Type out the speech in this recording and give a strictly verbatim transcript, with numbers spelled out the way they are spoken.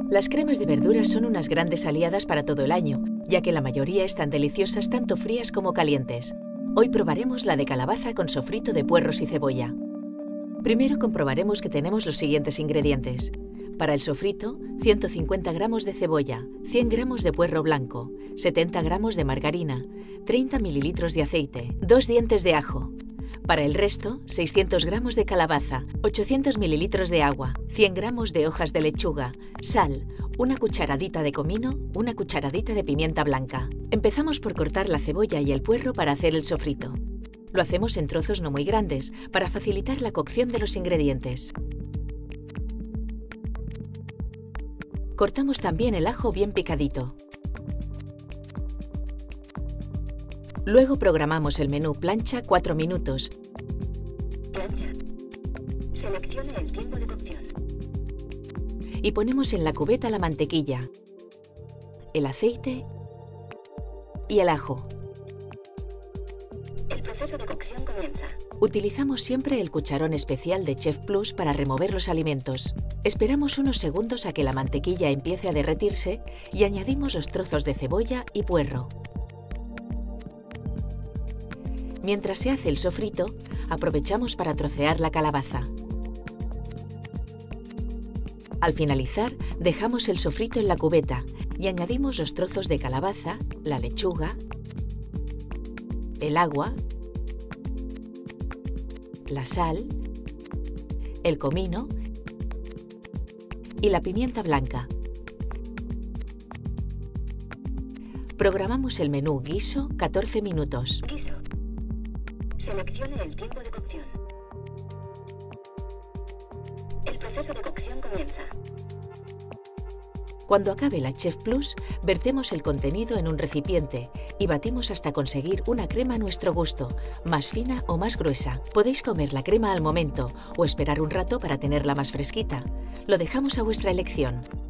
Las cremas de verduras son unas grandes aliadas para todo el año, ya que la mayoría están deliciosas tanto frías como calientes. Hoy probaremos la de calabaza con sofrito de puerros y cebolla. Primero comprobaremos que tenemos los siguientes ingredientes. Para el sofrito, ciento cincuenta gramos de cebolla, cien gramos de puerro blanco, setenta gramos de margarina, treinta mililitros de aceite, dos dientes de ajo. Para el resto, seiscientos gramos de calabaza, ochocientos mililitros de agua, cien gramos de hojas de lechuga, sal, una cucharadita de comino, una cucharadita de pimienta blanca. Empezamos por cortar la cebolla y el puerro para hacer el sofrito. Lo hacemos en trozos no muy grandes, para facilitar la cocción de los ingredientes. Cortamos también el ajo bien picadito. Luego programamos el menú plancha cuatro minutos. Plancha. Seleccione el tiempo de cocción. Y ponemos en la cubeta la mantequilla, el aceite y el ajo. El proceso de cocción comienza. Utilizamos siempre el cucharón especial de Chef Plus para remover los alimentos. Esperamos unos segundos a que la mantequilla empiece a derretirse y añadimos los trozos de cebolla y puerro. Mientras se hace el sofrito, aprovechamos para trocear la calabaza. Al finalizar, dejamos el sofrito en la cubeta y añadimos los trozos de calabaza, la lechuga, el agua, la sal, el comino y la pimienta blanca. Programamos el menú guiso catorce minutos. Guiso. Seleccione el tiempo de cocción. El proceso de cocción comienza. Cuando acabe la Chef Plus, vertemos el contenido en un recipiente y batimos hasta conseguir una crema a nuestro gusto, más fina o más gruesa. Podéis comer la crema al momento o esperar un rato para tenerla más fresquita. Lo dejamos a vuestra elección.